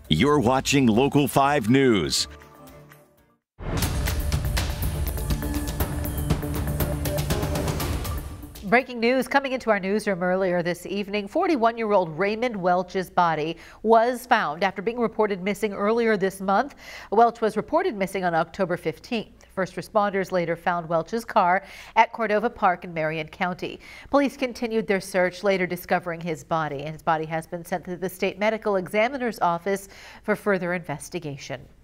You're watching Local 5 News. Breaking news coming into our newsroom earlier this evening. 41-year-old Raymond Welch's body was found after being reported missing earlier this month. Welch was reported missing on October 15th. First responders later found Welch's car at Cordova Park in Marion County. Police continued their search, later discovering his body. And his body has been sent to the state medical examiner's office for further investigation.